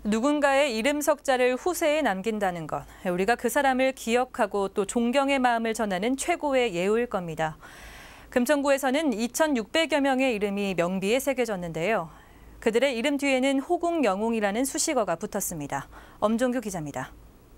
누군가의 이름 석자를 후세에 남긴다는 것, 우리가 그 사람을 기억하고 또 존경의 마음을 전하는 최고의 예우일 겁니다. 금천구에서는 2,600여 명의 이름이 명비에 새겨졌는데요. 그들의 이름 뒤에는 호국영웅이라는 수식어가 붙었습니다. 엄종규 기자입니다.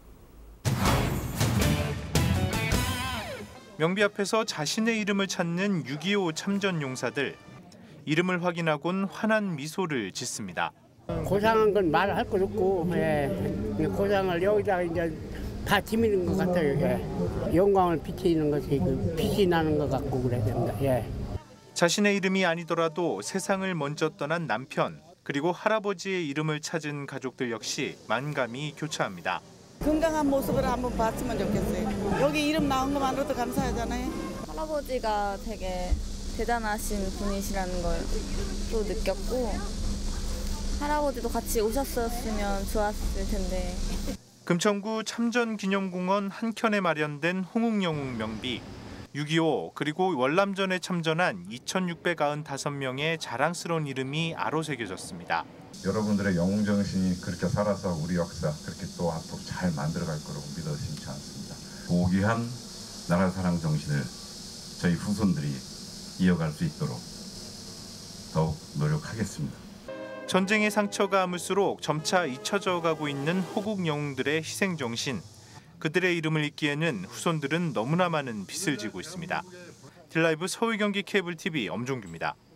명비 앞에서 자신의 이름을 찾는 6.25 참전 용사들. 이름을 확인하곤 환한 미소를 짓습니다. 고상한 건 말할 것 없고, 고상을 여기다가 이제 다 지미는 것 같아요. 영광을 비치는 것이 빛이 나는 것 같고 그래야 됩니다. 자신의 이름이 아니더라도 세상을 먼저 떠난 남편, 그리고 할아버지의 이름을 찾은 가족들 역시 만감이 교차합니다. 건강한 모습을 한번 봤으면 좋겠어요. 여기 이름 나온 것만으로도 감사하잖아요. 할아버지가 되게 대단하신 분이시라는 걸 또 느꼈고, 할아버지도 같이 오셨었으면 좋았을 텐데. 금천구 참전기념공원 한켠에 마련된 호국영웅 명비. 6.25 그리고 월남전에 참전한 2,695명의 자랑스러운 이름이 아로 새겨졌습니다. 여러분들의 영웅정신이 그렇게 살아서 우리 역사 그렇게 또 앞으로 잘 만들어갈 거라고 믿어 심지 않습니다. 고귀한 나라 사랑 정신을 저희 후손들이 이어갈 수 있도록 더욱 노력하겠습니다. 전쟁의 상처가 아물수록 점차 잊혀져 가고 있는 호국 영웅들의 희생 정신. 그들의 이름을 잊기에는 후손들은 너무나 많은 빚을 지고 있습니다. 딜라이브 서울 경기 케이블 TV 엄종규입니다.